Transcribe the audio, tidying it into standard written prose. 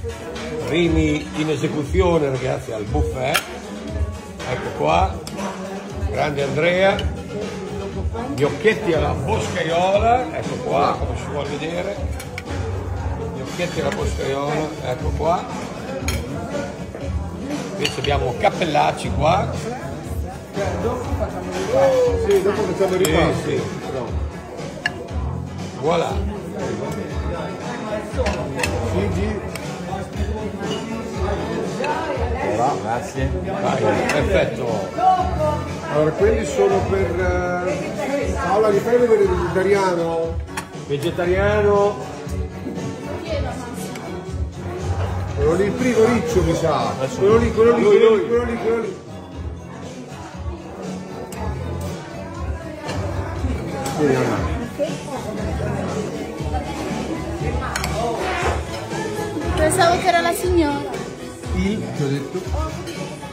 Primi in esecuzione ragazzi al buffet, ecco qua, grande Andrea, gnocchetti alla boscaiola, ecco qua come si vuol vedere, gnocchetti alla boscaiola, ecco qua, invece abbiamo cappellacci qua, sì, dopo facciamo il ripasto. sì. Voilà. Grazie. Vai, perfetto. Allora, quelli sono per Paola, li fai vedere vegetariano? Vegetariano, Quello lì, il primo riccio mi sa. Quello lì. Vediamo. Pensavo che era la signora. Il, che ho detto?